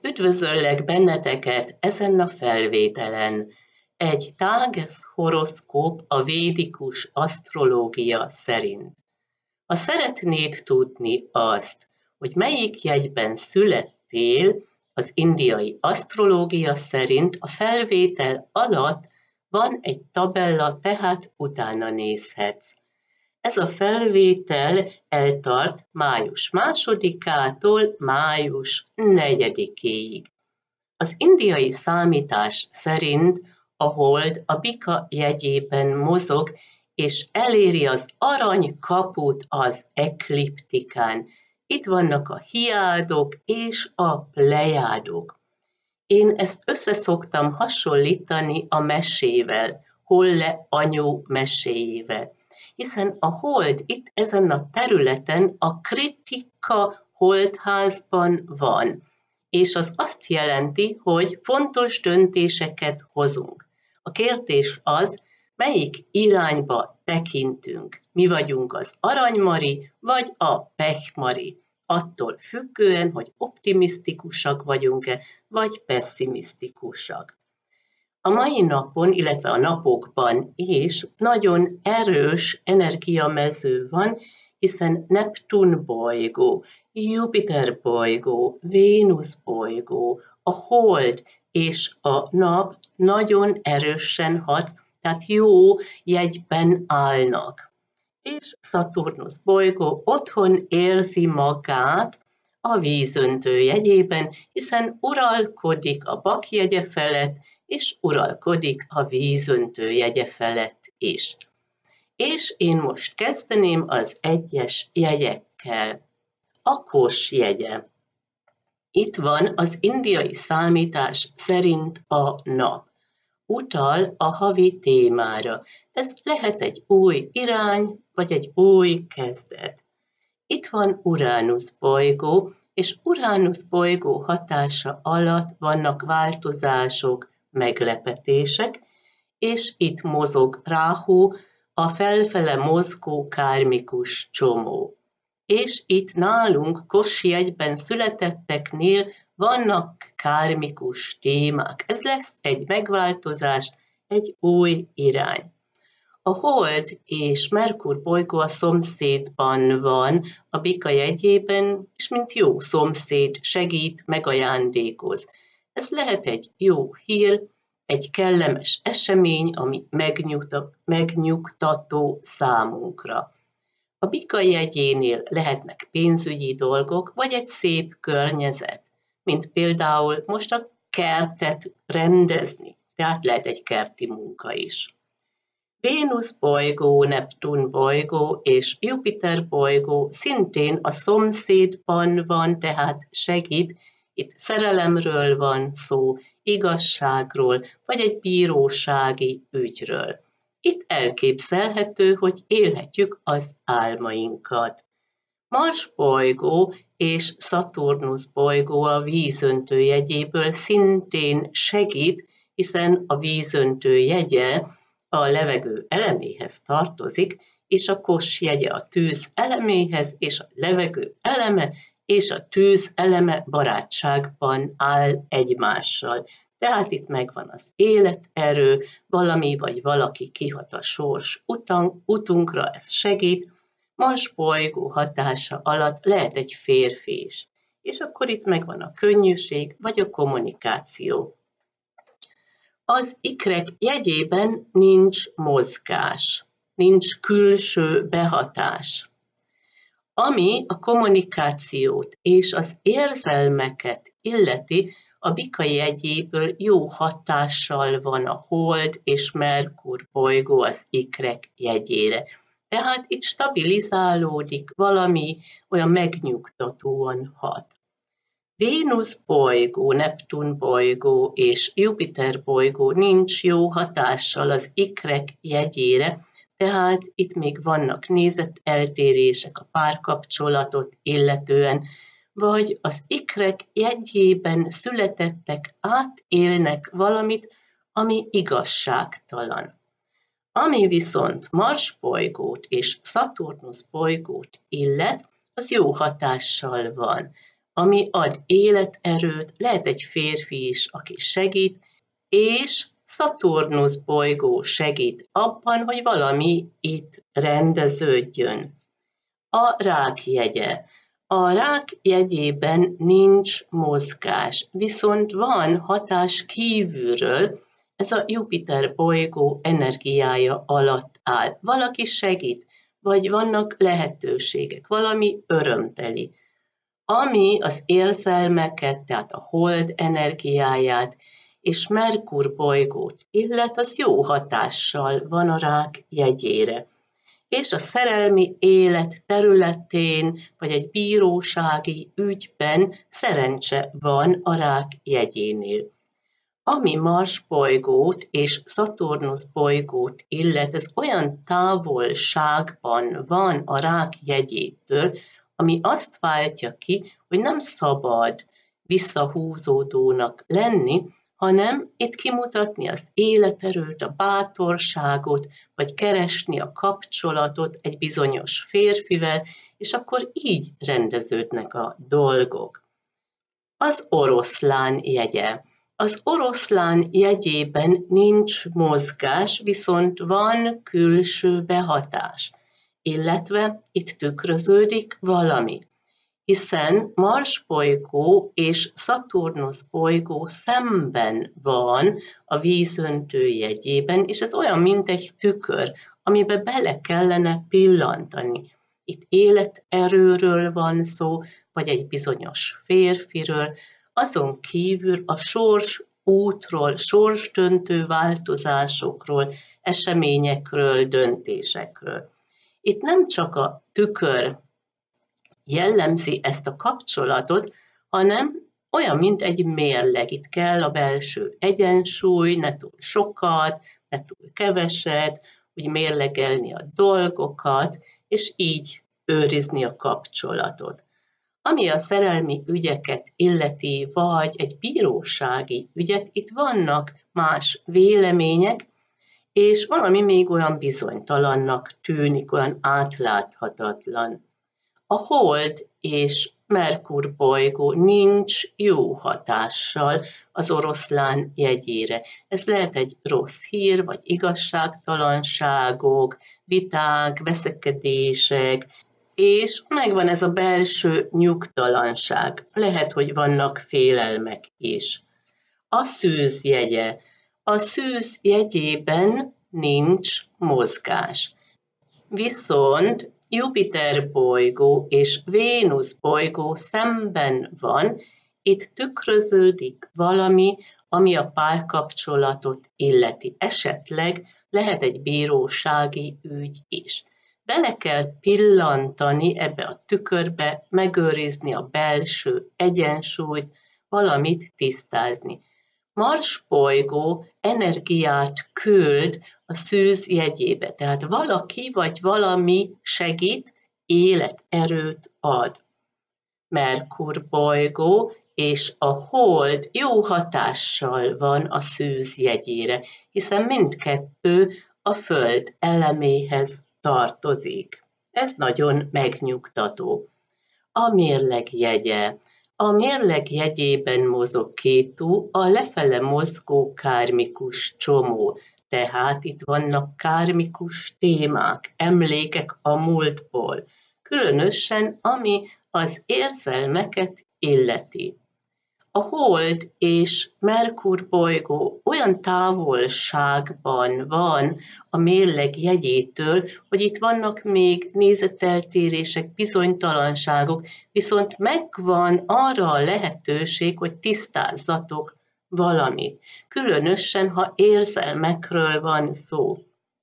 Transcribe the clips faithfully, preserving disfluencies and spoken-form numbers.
Üdvözöllek benneteket ezen a felvételen. Egy tágesz horoszkóp a védikus asztrológia szerint. Ha szeretnéd tudni azt, hogy melyik jegyben születtél, az indiai asztrológia szerint a felvétel alatt van egy tabella, tehát utána nézhetsz. Ez a felvétel eltart május másodikától május negyedikéig. Az indiai számítás szerint a hold a bika jegyében mozog, és eléri az arany kaput az ekliptikán. Itt vannak a hiádok és a plejádok. Én ezt összeszoktam hasonlítani a mesével, Holle anyu meséjével. Hiszen a hold itt ezen a területen a kritika holdházban van, és az azt jelenti, hogy fontos döntéseket hozunk. A kérdés az, melyik irányba tekintünk. Mi vagyunk az aranymari, vagy a pehmari. Attól függően, hogy optimisztikusak vagyunk-e, vagy pessimisztikusak. A mai napon, illetve a napokban is nagyon erős energiamező van, hiszen Neptun bolygó, Jupiter bolygó, Vénusz bolygó, a hold és a nap nagyon erősen hat, tehát jó jegyben állnak. És Szaturnusz bolygó otthon érzi magát a vízöntő jegyében, hiszen uralkodik a bak jegye felett, és uralkodik a vízöntő jegye felett is. És én most kezdeném az egyes jegyekkel. A kos jegye. Itt van az indiai számítás szerint a nap. Utal a havi témára. Ez lehet egy új irány, vagy egy új kezdet. Itt van Uránusz bolygó, és Uránusz bolygó hatása alatt vannak változások, meglepetések, és itt mozog Ráhu, a felfele mozgó kármikus csomó. És itt nálunk Kos jegyben születetteknél vannak kármikus témák. Ez lesz egy megváltozás, egy új irány. A hold és Merkur bolygó a szomszédban van, a bika jegyében, és mint jó szomszéd segít, megajándékoz. Ez lehet egy jó hír, egy kellemes esemény, ami megnyugtató számunkra. A bika jegyénél lehetnek pénzügyi dolgok, vagy egy szép környezet, mint például most a kertet rendezni, tehát lehet egy kerti munka is. Vénusz bolygó, Neptun bolygó és Jupiter bolygó szintén a szomszédban van, tehát segít. Itt szerelemről van szó, igazságról, vagy egy bírósági ügyről. Itt elképzelhető, hogy élhetjük az álmainkat. Mars bolygó és Szaturnusz bolygó a vízöntő jegyéből szintén segít, hiszen a vízöntő jegye a levegő eleméhez tartozik, és a kos jegye a tűz eleméhez, és a levegő eleme és a tűz eleme barátságban áll egymással. Tehát itt megvan az életerő, valami vagy valaki kihat a sors utan, utunkra, ez segít. Mars bolygó hatása alatt lehet egy férfi is. És akkor itt megvan a könnyűség vagy a kommunikáció. Az ikrek jegyében nincs mozgás, nincs külső behatás. Ami a kommunikációt és az érzelmeket illeti, a bika jegyéből jó hatással van a hold és Merkur bolygó az ikrek jegyére. Tehát itt stabilizálódik valami, olyan megnyugtatóan hat. Vénusz bolygó, Neptun bolygó és Jupiter bolygó nincs jó hatással az ikrek jegyére, tehát itt még vannak nézeteltérések a párkapcsolatot illetően, vagy az ikrek jegyében születettek átélnek valamit, ami igazságtalan. Ami viszont Mars bolygót és Szaturnusz bolygót illet, az jó hatással van. ami ad életerőt, lehet egy férfi is, aki segít, és Szaturnusz bolygó segít abban, hogy valami itt rendeződjön. A rák jegye. A rák jegyében nincs mozgás, viszont van hatás kívülről, ez a Jupiter bolygó energiája alatt áll. Valaki segít, vagy vannak lehetőségek, valami örömteli, ami az érzelmeket, tehát a hold energiáját és Merkur bolygót illet, az jó hatással van a rák jegyére. És a szerelmi élet területén, vagy egy bírósági ügyben szerencse van a rák jegyénél. Ami Mars bolygót és Szaturnusz bolygót illet, ez olyan távolságban van a rák jegyétől, ami azt váltja ki, hogy nem szabad visszahúzódónak lenni, hanem itt kimutatni az életerőt, a bátorságot, vagy keresni a kapcsolatot egy bizonyos férfivel, és akkor így rendeződnek a dolgok. Az oroszlán jegye. Az oroszlán jegyében nincs mozgás, viszont van külső behatás, illetve itt tükröződik valami, hiszen Mars bolygó és Szaturnusz bolygó szemben van a vízöntő jegyében, és ez olyan, mint egy tükör, amiben bele kellene pillantani. Itt életerőről van szó, vagy egy bizonyos férfiről, azon kívül a sors útról, sorsdöntő változásokról, eseményekről, döntésekről. Itt nem csak a tükör jellemzi ezt a kapcsolatot, hanem olyan, mint egy mérleg. Itt kell a belső egyensúly, ne túl sokat, ne túl keveset, úgy mérlegelni a dolgokat, és így őrizni a kapcsolatot. Ami a szerelmi ügyeket illeti, vagy egy bírósági ügyet, itt vannak más vélemények, és valami még olyan bizonytalannak tűnik, olyan átláthatatlan. A hold és Merkur bolygó nincs jó hatással az oroszlán jegyére. Ez lehet egy rossz hír, vagy igazságtalanságok, viták, veszekedések, és megvan ez a belső nyugtalanság. Lehet, hogy vannak félelmek is. A szűz jegye. A szűz jegyében nincs mozgás. Viszont Jupiter bolygó és Vénusz bolygó szemben van, itt tükröződik valami, ami a párkapcsolatot illeti. Esetleg lehet egy bírósági ügy is. Bele kell pillantani ebbe a tükörbe, megőrizni a belső egyensúlyt, valamit tisztázni. Mars bolygó energiát küld a szűz jegyébe, tehát valaki vagy valami segít, életerőt ad. Merkur bolygó és a hold jó hatással van a szűz jegyére, hiszen mindkettő a Föld eleméhez tartozik. Ez nagyon megnyugtató. A mérleg jegye. A mérleg jegyében mozog Kétu, a lefele mozgó kármikus csomó. Tehát itt vannak kármikus témák, emlékek a múltból, különösen ami az érzelmeket illeti. A hold és Merkur bolygó olyan távolságban van a mérleg jegyétől, hogy itt vannak még nézeteltérések, bizonytalanságok, viszont megvan arra a lehetőség, hogy tisztázzatok valamit, különösen, ha érzelmekről van szó.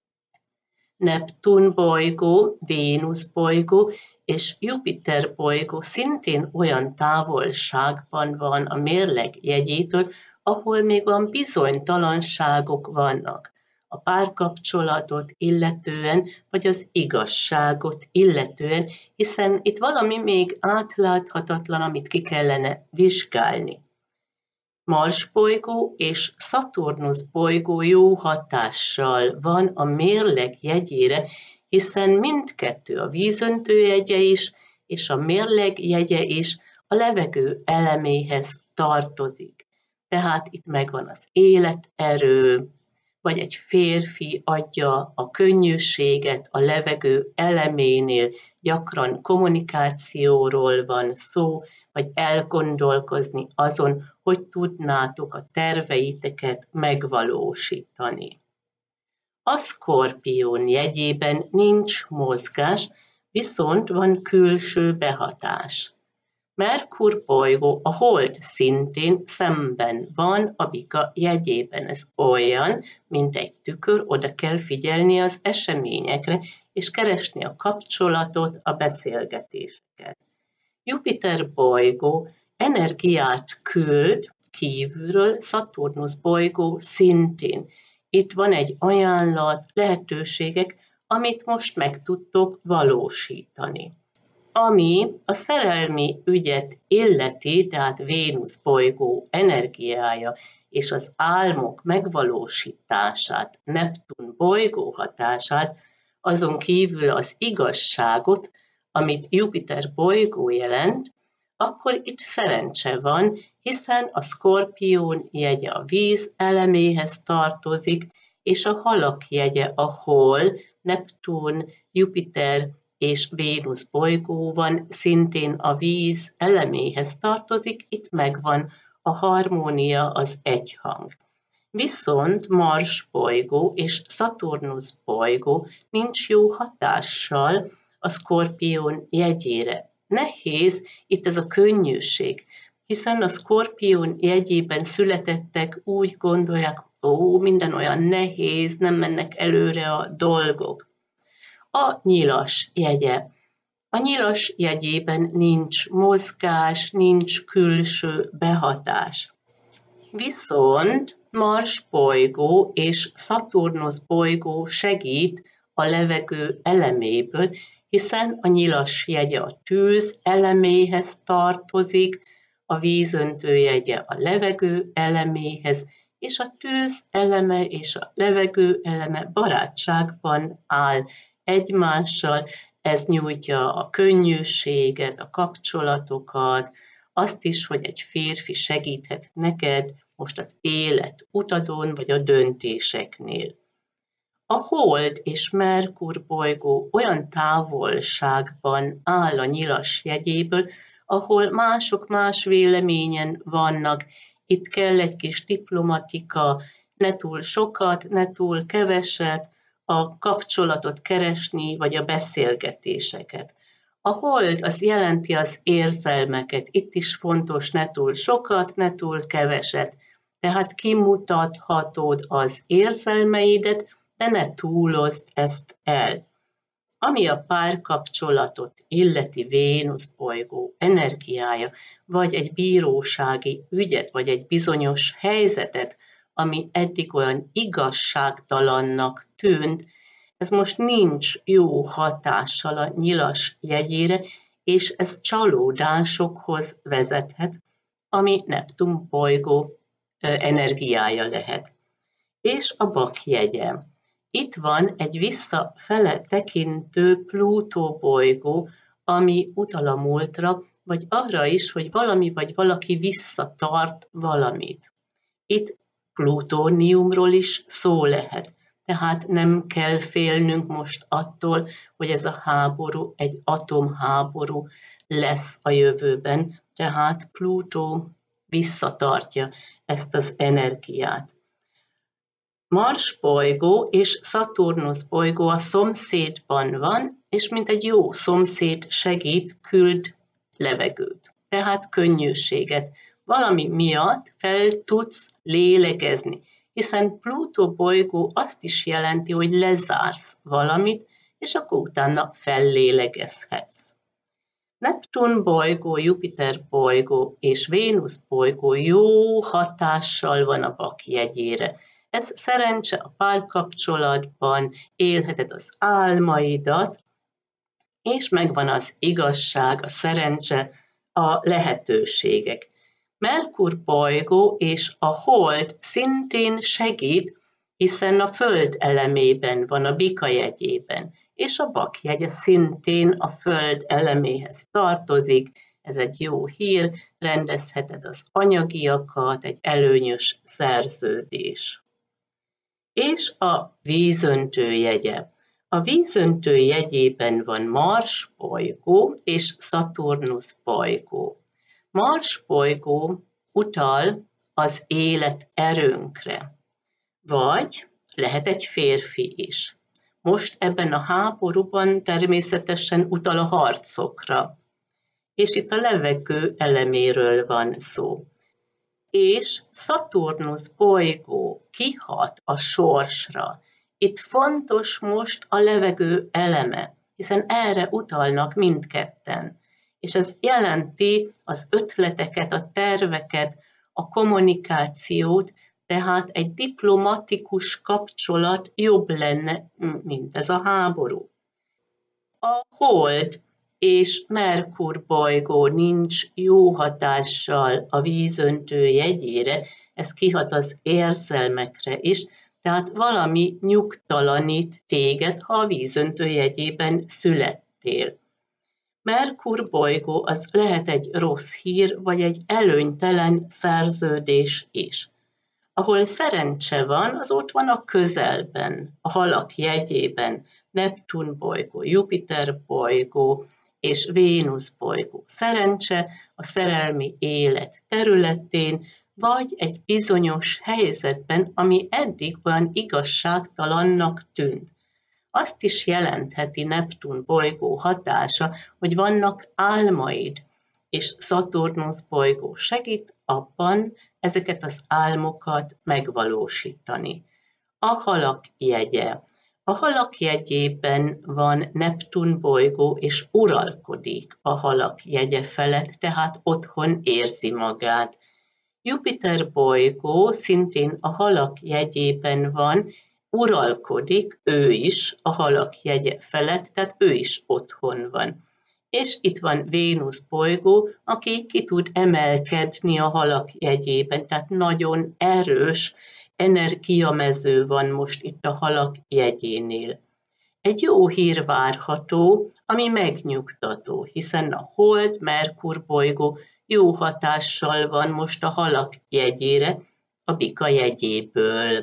Neptun bolygó, Vénusz bolygó és Jupiter bolygó szintén olyan távolságban van a mérleg jegyétől, ahol még olyan bizonytalanságok vannak a párkapcsolatot illetően, vagy az igazságot illetően, hiszen itt valami még átláthatatlan, amit ki kellene vizsgálni. Mars bolygó és Szaturnusz bolygó jó hatással van a mérleg jegyére, hiszen mindkettő, a vízöntő jegye is, és a mérleg jegye is a levegő eleméhez tartozik. Tehát itt megvan az életerő, vagy egy férfi adja a könnyűséget a levegő eleménél, gyakran kommunikációról van szó, vagy elgondolkozni azon, hogy tudnátok a terveiteket megvalósítani. A Szkorpión jegyében nincs mozgás, viszont van külső behatás. Merkur bolygó, a hold szintén szemben van a Bika jegyében. Ez olyan, mint egy tükör, oda kell figyelni az eseményekre, és keresni a kapcsolatot, a beszélgetéseket. Jupiter bolygó energiát küld kívülről, Szaturnusz bolygó szintén. Itt van egy ajánlat, lehetőségek, amit most meg tudtok valósítani. Ami a szerelmi ügyet illeti, tehát Vénusz bolygó energiája és az álmok megvalósítását, Neptun bolygó hatását, azon kívül az igazságot, amit Jupiter bolygó jelent, akkor itt szerencse van, hiszen a Szkorpión jegye a víz eleméhez tartozik, és a halak jegye, ahol Neptun, Jupiter és Vénusz bolygó van, szintén a víz eleméhez tartozik, itt megvan a harmónia, az egyhang. Viszont Mars bolygó és Szaturnusz bolygó nincs jó hatással a Szkorpión jegyére. Nehéz itt ez a könnyűség, hiszen a Szkorpión jegyében születettek úgy gondolják, ó, minden olyan nehéz, nem mennek előre a dolgok. A Nyilas jegye. A Nyilas jegyében nincs mozgás, nincs külső behatás. Viszont Mars bolygó és Szaturnusz bolygó segít a levegő eleméből, hiszen a Nyilas jegye a tűz eleméhez tartozik, a vízöntő jegye a levegő eleméhez, és a tűz eleme és a levegő eleme barátságban áll egymással, ez nyújtja a könnyűséget, a kapcsolatokat, azt is, hogy egy férfi segíthet neked most az élet utadon, vagy a döntéseknél. A Hold és Merkur bolygó olyan távolságban áll a Nyilas jegyéből, ahol mások más véleményen vannak. Itt kell egy kis diplomatika, ne túl sokat, ne túl keveset, a kapcsolatot keresni, vagy a beszélgetéseket. A Hold az jelenti az érzelmeket, itt is fontos ne túl sokat, ne túl keveset. Tehát kimutathatod az érzelmeidet, de ne túlozd ezt el. Ami a párkapcsolatot illeti Vénusz bolygó energiája, vagy egy bírósági ügyet, vagy egy bizonyos helyzetet, ami eddig olyan igazságtalannak tűnt, ez most nincs jó hatással a Nyilas jegyére, és ez csalódásokhoz vezethet, ami Neptun bolygó energiája lehet. És a Bak jegye. Itt van egy visszafele tekintő Plutó bolygó, ami utal a múltra, vagy arra is, hogy valami vagy valaki visszatart valamit. Itt plutóniumról is szó lehet, tehát nem kell félnünk most attól, hogy ez a háború egy atomháború lesz a jövőben, tehát Plutó visszatartja ezt az energiát. Mars bolygó és Szaturnusz bolygó a szomszédban van, és mint egy jó szomszéd segít, küld levegőt, tehát könnyűséget. Valami miatt fel tudsz lélegezni, hiszen Plutó bolygó azt is jelenti, hogy lezársz valamit, és akkor utána fellélegezhetsz. Neptun bolygó, Jupiter bolygó és Vénusz bolygó jó hatással van a Bak jegyére. Ez szerencse a párkapcsolatban, élheted az álmaidat, és megvan az igazság, a szerencse, a lehetőségek. Merkur bolygó és a Hold szintén segít, hiszen a Föld elemében van, a Bika jegyében, és a Bak jegye szintén a Föld eleméhez tartozik, Ez egy jó hír, rendezheted az anyagiakat, egy előnyös szerződés. És a vízöntő jegye. A vízöntő jegyében van Mars bolygó és Szaturnusz bolygó. Mars bolygó utal az élet erőnkre, vagy lehet egy férfi is. Most ebben a háborúban természetesen utal a harcokra, és itt a levegő eleméről van szó. És Szaturnusz bolygó kihat a sorsra. Itt fontos most a levegő eleme, hiszen erre utalnak mindketten. És ez jelenti az ötleteket, a terveket, a kommunikációt, tehát egy diplomatikus kapcsolat jobb lenne, mint ez a háború. A Hold és Merkur bolygó nincs jó hatással a vízöntő jegyére, ez kihat az érzelmekre is, tehát valami nyugtalanít téged, ha a vízöntő jegyében születtél. Merkur bolygó az lehet egy rossz hír, vagy egy előnytelen szerződés is. Ahol szerencse van, az ott van a közelben, a halak jegyében, Neptun bolygó, Jupiter bolygó és Vénusz bolygó. Szerencse a szerelmi élet területén, vagy egy bizonyos helyzetben, ami eddig olyan igazságtalannak tűnt. Azt is jelentheti Neptun bolygó hatása, hogy vannak álmaid, és Szaturnusz bolygó segít abban ezeket az álmokat megvalósítani. A halak jegye. A halak jegyében van Neptun bolygó, és uralkodik a halak jegye felett, tehát otthon érzi magát. Jupiter bolygó szintén a halak jegyében van, uralkodik ő is a halak jegye felett, tehát ő is otthon van. És itt van Vénusz bolygó, aki ki tud emelkedni a halak jegyében, tehát nagyon erős energiamező van most itt a halak jegyénél. Egy jó hír várható, ami megnyugtató, hiszen a Hold, Merkur bolygó jó hatással van most a halak jegyére, a bika jegyéből.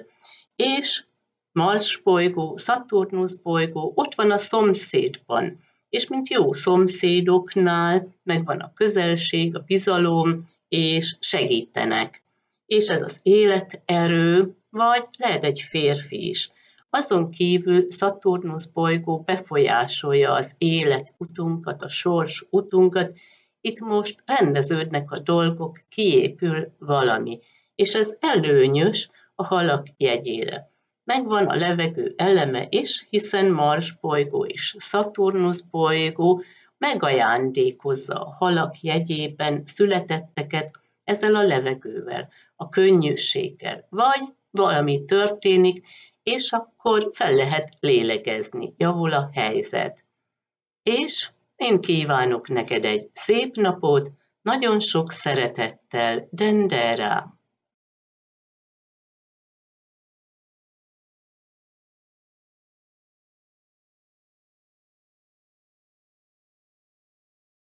És Mars bolygó, Szaturnusz bolygó ott van a szomszédban, és mint jó szomszédoknál megvan a közelség, a bizalom, és segítenek. És ez az életerő, vagy lehet egy férfi is. Azon kívül Szaturnusz bolygó befolyásolja az életutunkat, a sors utunkat, itt most rendeződnek a dolgok, kiépül valami, és ez előnyös a halak jegyére. Megvan a levegő eleme is, hiszen Mars bolygó és Szaturnusz bolygó megajándékozza a halak jegyében születetteket ezzel a levegővel, a könnyűséggel, vagy valami történik, és akkor fel lehet lélegezni, javul a helyzet. És én kívánok neked egy szép napot, nagyon sok szeretettel, Dendera!